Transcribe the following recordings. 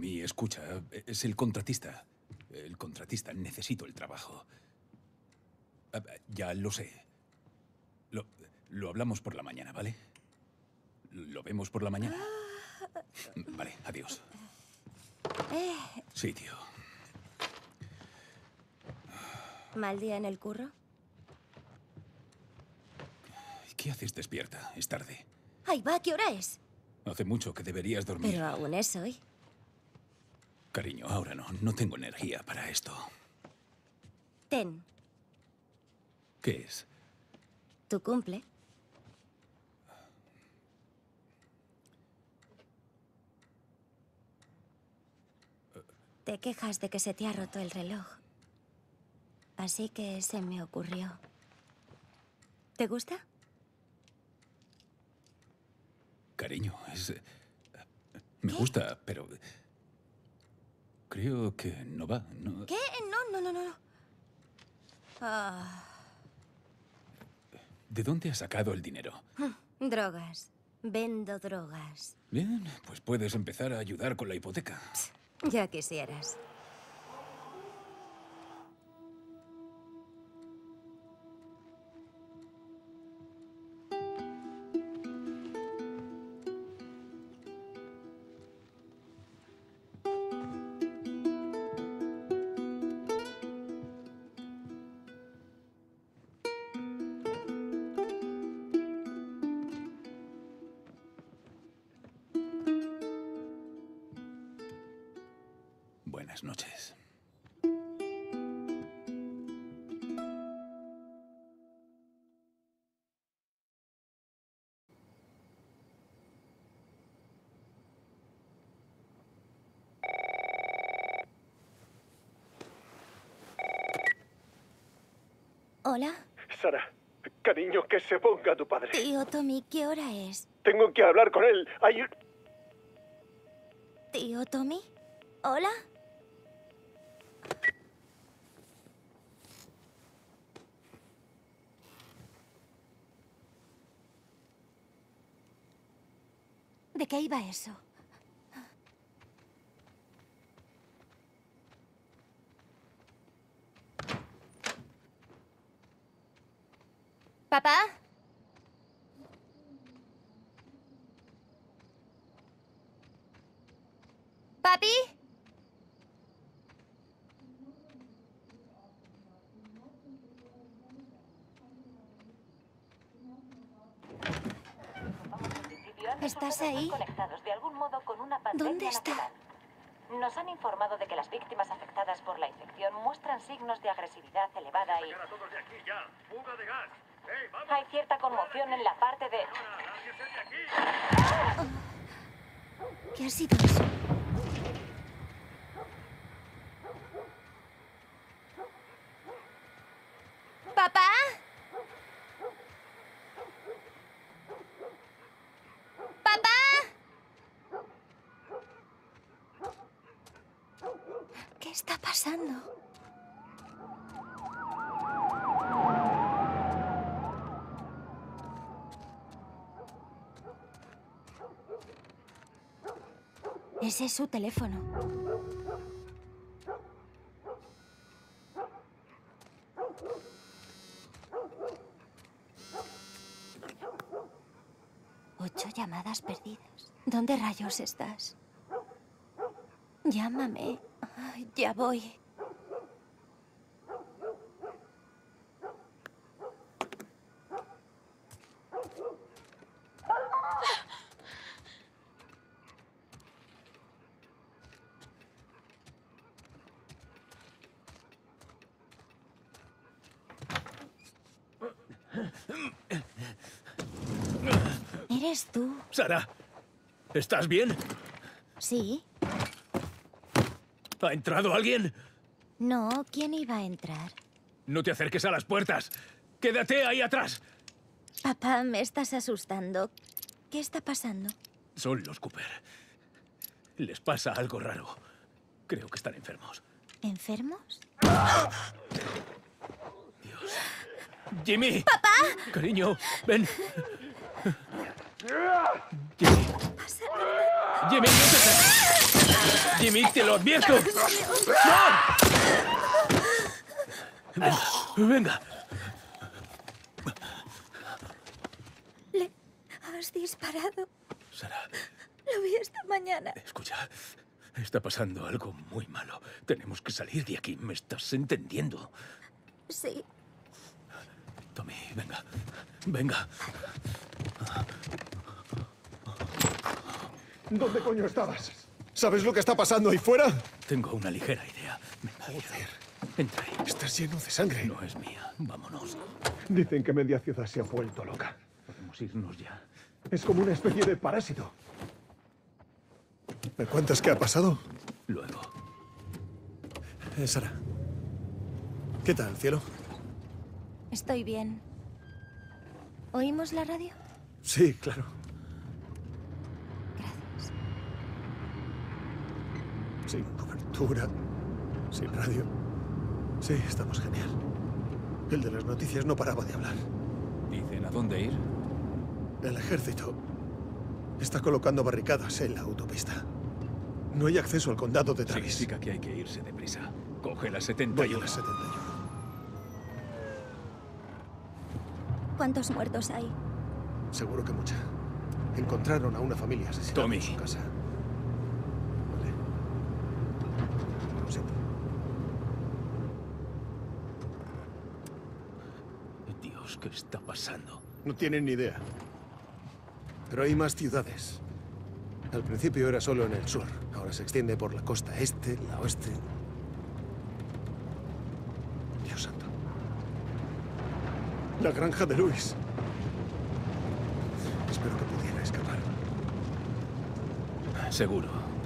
Jimmy, escucha. Es el contratista. El contratista. Necesito el trabajo. Ya lo sé. Lo hablamos por la mañana, ¿vale? Lo vemos por la mañana. Vale, adiós. Sí, tío. ¿Mal día en el curro? ¿Qué haces despierta? Es tarde. Ahí va, ¿qué hora es? Hace mucho que deberías dormir. Pero aún es hoy. Cariño, ahora no. No tengo energía para esto. Ten, ¿Qué es? tu cumple. Te quejas de que se te ha roto el reloj. Así que se me ocurrió. ¿Te gusta? Cariño, me gusta, pero... Creo que no va, ¿no? ¿Qué? No. Ah, ¿De dónde has sacado el dinero? drogas. Vendo drogas. Bien, pues puedes empezar a ayudar con la hipoteca. Ya quisieras. Buenas noches. Hola. Sara, cariño, que se ponga tu padre. Tío Tommy, ¿qué hora es? Tengo que hablar con él. Tío Tommy. ¿Hola? ¿De qué iba eso? ¿Papá? ¿Papi? ¿Estás ahí? Conectados de algún modo con una pandemia ¿Dónde está? natural. Nos han informado de que las víctimas afectadas por la infección muestran signos de agresividad elevada y... Hay cierta conmoción en la parte de... ¿Qué ha sido eso? ¿Papá? ¿Papá? ¿Qué está pasando? Ese es su teléfono. Ocho llamadas perdidas. ¿Dónde rayos estás? Llámame. Ay, ya voy. ¿Eres tú? Sara, ¿estás bien? Sí. ¿Ha entrado alguien? No, ¿quién iba a entrar? No te acerques a las puertas. Quédate ahí atrás. Papá, me estás asustando. ¿Qué está pasando? Son los Cooper. Les pasa algo raro. Creo que están enfermos. ¿Enfermos? Dios. ¡Jimmy! ¡Papá! Cariño, ven. Jimmy. Pasa nada. Jimmy, no te... Jimmy, te lo advierto. ¡No! Venga. Le has disparado. Sara, Lo vi esta mañana. escucha. Está pasando algo muy malo. Tenemos que salir de aquí. ¿Me estás entendiendo? Sí. Tommy, venga. Venga. ¿Dónde coño estabas? ¿Sabes lo que está pasando ahí fuera? Tengo una ligera idea. Venga, Joder. entra ahí. Estás lleno de sangre. No es mía. Vámonos. Dicen que media ciudad se ha vuelto loca. Podemos irnos ya. Es como una especie de parásito. ¿Me cuentas qué ha pasado? Luego. Sara. ¿Qué tal, cielo? Estoy bien. ¿Oímos la radio? Sí, claro. Gracias. Sin cobertura, sin radio. Sí, estamos genial. El de las noticias no paraba de hablar. ¿Dicen a dónde ir? El ejército está colocando barricadas en la autopista. No hay acceso al condado de Travis. Significa que hay que irse deprisa. Coge la Voy a 71. las 71. ¿Cuántos muertos hay? Seguro que mucha. Encontraron a una familia asesinada Tommy. en su casa. Vale. Lo siento. Dios, ¿qué está pasando? No tienen ni idea. Pero hay más ciudades. Al principio era solo en el sur. Ahora se extiende por la costa este, la oeste. Dios santo. La granja de Luis. Espero que pudiera escapar. Seguro.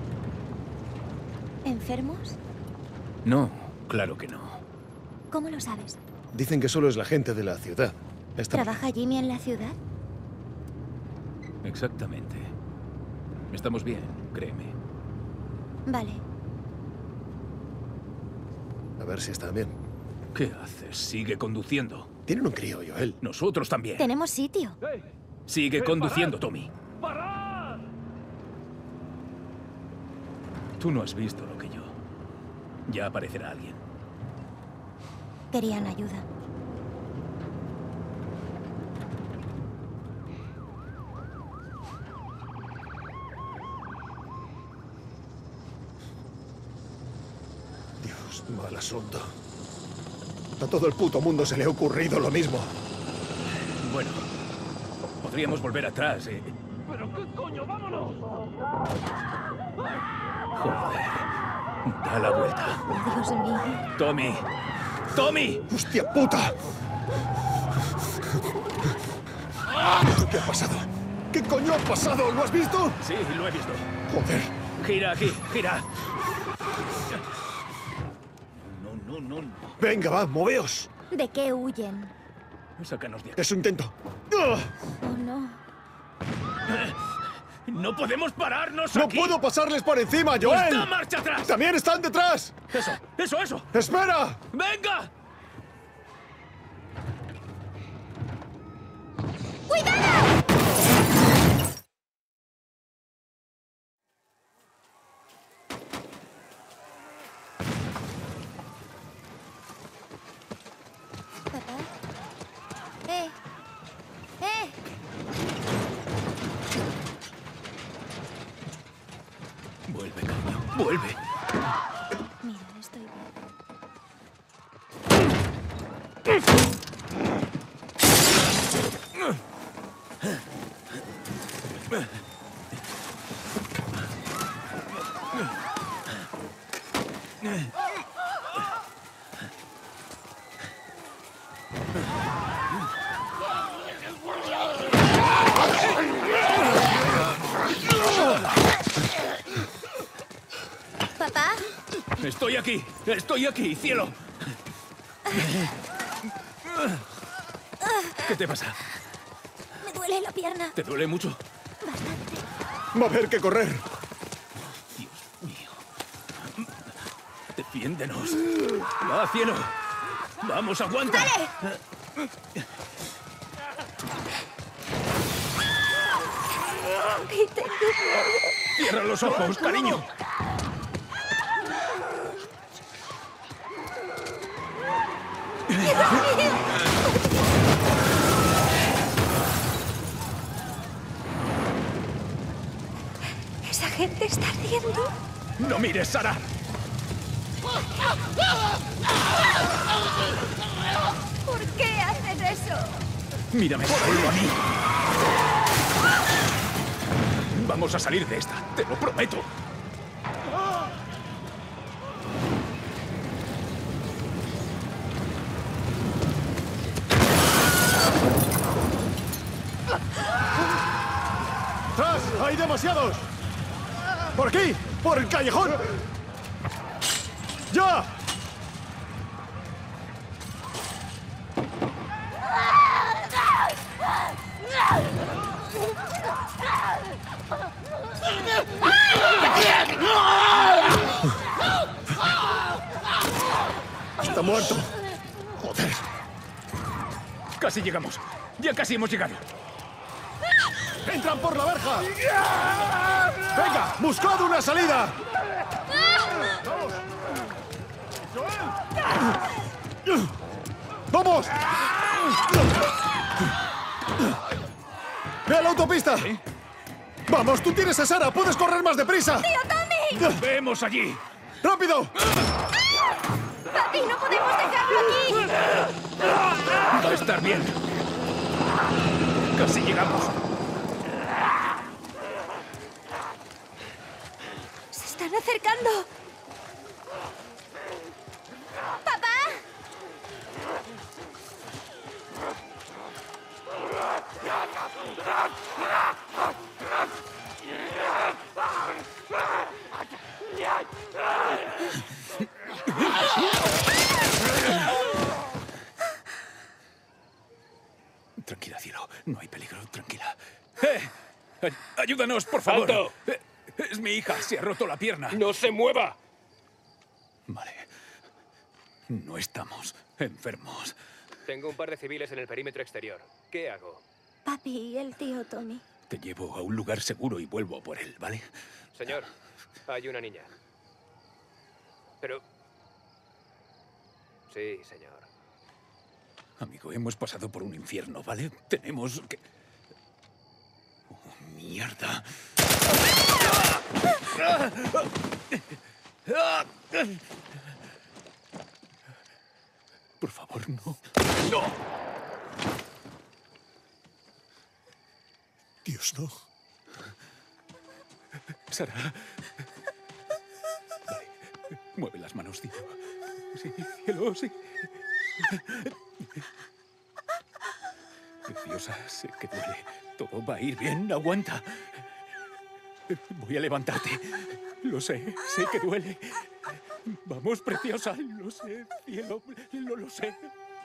¿Enfermos? No, claro que no. ¿Cómo lo sabes? Dicen que solo es la gente de la ciudad. ¿Trabaja Jimmy en la ciudad? Exactamente. Estamos bien, créeme. Vale. A ver si está bien. ¿Qué haces? Sigue conduciendo. Tienen un crío, Joel. Nosotros también. Tenemos sitio. Sigue conduciendo, Tommy. Tú no has visto lo que yo. Ya aparecerá alguien. Querían ayuda. Dios, mal asunto. A todo el puto mundo se le ha ocurrido lo mismo. Bueno, podríamos volver atrás, ¿eh? ¿Pero qué coño? ¡Vámonos! Joder. Da la vuelta. Dios mío. Tommy. ¡Tommy! ¡Hostia puta! ¿Qué ha pasado? ¿Qué coño ha pasado? ¿Lo has visto? Sí, lo he visto. Joder. Gira aquí, gira. No. Venga, va, moveos. ¿De qué huyen? Sácanos de aquí. Eso intento. Oh, no. ¡No podemos pararnos ¡No aquí! puedo pasarles por encima, ¡Está Joel! marcha atrás! ¡También están detrás! ¡Eso! ¡Espera! ¡Venga! ¿Papá? ¡Eh! ¡Eh! Vuelve, cariño, vuelve. Mira, estoy bien. ¿Papá? Estoy aquí, cielo. ¿Qué te pasa? Me duele la pierna. ¿Te duele mucho? Bastante. Va a haber que correr. Dios mío. Defiéndenos. Va, cielo. Vamos, aguanta. ¡Vale! Y tengo miedo. Cierra los ojos, cariño. ¿Esa gente está ardiendo? ¡No mires, Sara! ¿Por qué hacen eso? Mírame solo a mí. Vamos a salir de esta, te lo prometo. ¡Tras! ¡Hay demasiados! ¡Por aquí! ¡Por el callejón! ¡Ya! ¡Está muerto! ¡Joder! Casi llegamos. Ya casi hemos llegado. ¡Entran por la verja! ¡Venga! ¡Buscad una salida! ¡Vamos! ¡Ve a la autopista! ¡Vamos! ¡Tú tienes a Sara! ¡Puedes correr más deprisa! ¡Tío Tommy! ¡Nos vemos allí! ¡Rápido! ¡Papi, no podemos dejarlo aquí! Va a estar bien. Casi llegamos. ¡Se están acercando! ¡Papá! Tranquila, cielo. No hay peligro. Tranquila. ¡Ayúdanos, por favor! ¡Alto! Es mi hija, se ha roto la pierna. ¡No se mueva! Vale. No estamos enfermos. Tengo un par de civiles en el perímetro exterior. ¿Qué hago? Papi y el tío Tommy. Te llevo a un lugar seguro y vuelvo por él, ¿vale? Señor, hay una niña. Pero... Sí, señor. Amigo, hemos pasado por un infierno, ¿vale? Tenemos que... ¡Oh, mierda! Por favor, no. ¡No! Dios, no. Sara. Vale. Mueve las manos, cielo. Sí, cielo, sí. Preciosa, sé que duele. Todo va a ir bien, aguanta. Voy a levantarte. Lo sé que duele. Vamos, preciosa, lo sé, cielo, lo sé.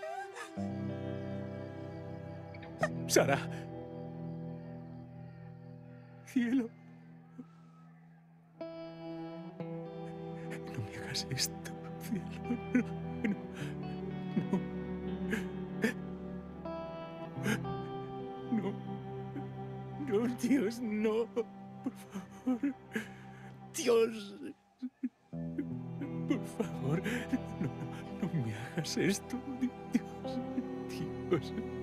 Sara. Cielo. No me hagas esto, cielo. No, Dios, no. Por favor. Dios. Por favor. No me hagas esto. Dios.